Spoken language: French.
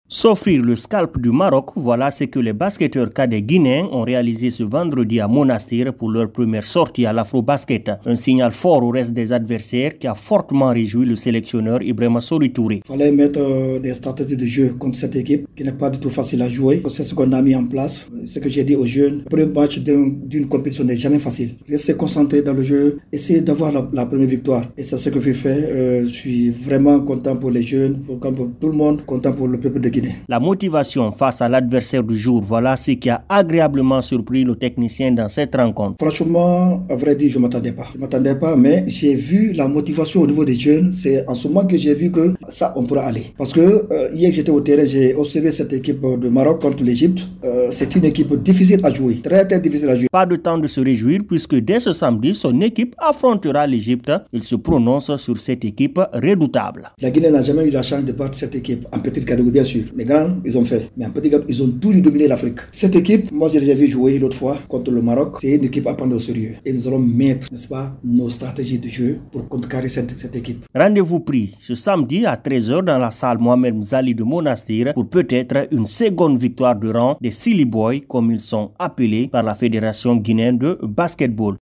S'offrir le scalp du Maroc, voilà ce que les basketteurs cadets guinéens ont réalisé ce vendredi à Monastir pour leur première sortie à l'Afro-Basket. Un signal fort au reste des adversaires qui a fortement réjoui le sélectionneur Ibrahima Sori Touré. Il fallait mettre des stratégies de jeu contre cette équipe qui n'est pas du tout facile à jouer. C'est ce qu'on a mis en place. Ce que j'ai dit aux jeunes, le premier match d'une compétition n'est jamais facile. Rester concentré dans le jeu, essayer d'avoir la première victoire. Et c'est ce que je fais. Je suis vraiment content pour les jeunes, content pour tout le monde, content pour le peuple de Guinée. La motivation face à l'adversaire du jour, voilà ce qui a agréablement surpris nos techniciens dans cette rencontre. Franchement, à vrai dire, je ne m'attendais pas. Je ne m'attendais pas, mais j'ai vu la motivation au niveau des jeunes. C'est en ce moment que j'ai vu que ça, on pourra aller. Parce que hier, j'étais au terrain, j'ai observé cette équipe de Maroc contre l'Égypte. C'est une équipe difficile à jouer, très difficile à jouer. Pas de temps de se réjouir puisque dès ce samedi, son équipe affrontera l'Égypte. Il se prononce sur cette équipe redoutable. La Guinée n'a jamais eu la chance de battre cette équipe en petite catégorie, bien sûr. Les grands, ils ont fait. Mais en petit gars, ils ont toujours dominé l'Afrique. Cette équipe, moi, je l'ai vu jouer l'autre fois contre le Maroc. C'est une équipe à prendre au sérieux. Et nous allons mettre, n'est-ce pas, nos stratégies de jeu pour contrecarrer cette équipe. Rendez-vous pris ce samedi à 13 h dans la salle Mohamed Mzali de Monastir pour peut-être une seconde victoire de rang des Silly Boys, comme ils sont appelés par la Fédération guinéenne de basketball.